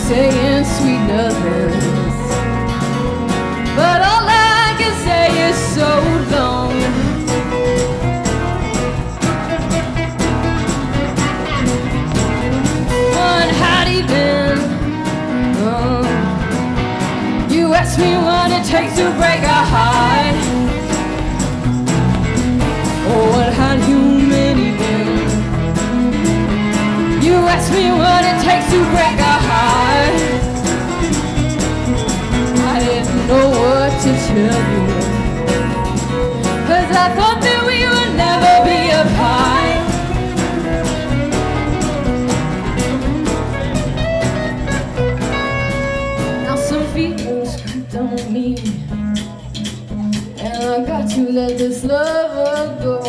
saying sweet nothings, but all I can say is so long. One howdy then, you ask me what it takes to break a heart. Oh, what had humanity been? You ask me what it takes to break a heart. I didn't know what to tell you, 'cause I thought that we would never be apart. Now some feelings crept on me, and I got to let this lover go.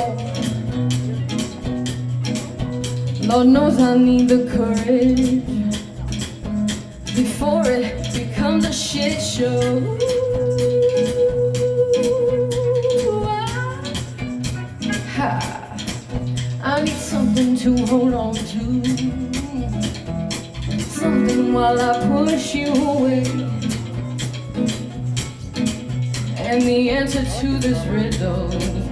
Lord knows I need the courage before it becomes a shit show. I need something to hold on to, something while I push you away. And the answer to this riddle